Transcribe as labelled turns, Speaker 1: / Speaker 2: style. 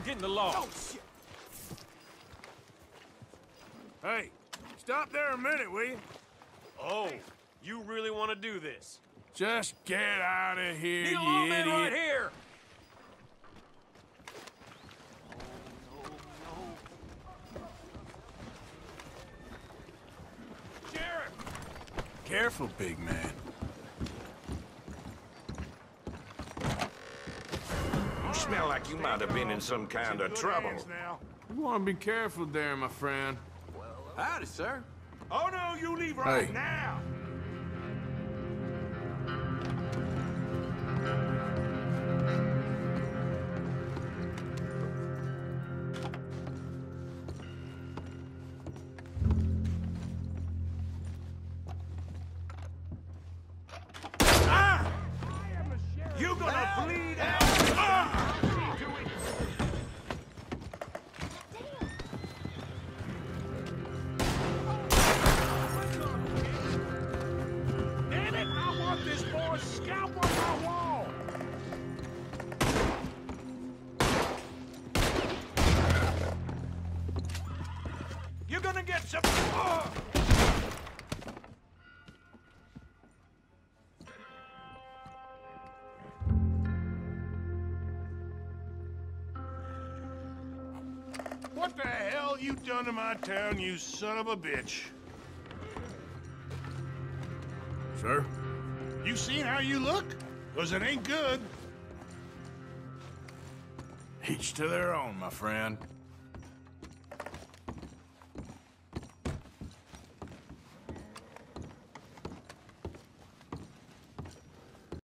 Speaker 1: Get in the law.
Speaker 2: Oh, shit.
Speaker 3: Hey, stop there a minute, will you?
Speaker 1: Oh, you really want to do this?
Speaker 3: Just get out of here,
Speaker 1: Need a
Speaker 3: you
Speaker 1: lawman
Speaker 3: idiot.
Speaker 1: right here! Sheriff!
Speaker 3: Careful, big man.
Speaker 4: You smell like you might have been in some kind of trouble.
Speaker 3: You want to be careful there, my friend.
Speaker 2: Howdy, sir.
Speaker 4: Oh, no, you leave right
Speaker 3: Hey.
Speaker 4: now. You're gonna bleed out. Damn it! I want this boy's scalp on my wall. You're gonna get some.
Speaker 3: What the hell you done to my town, you son of a bitch? Sir? You seen how you look? 'Cause it ain't good. Each to their own, my friend.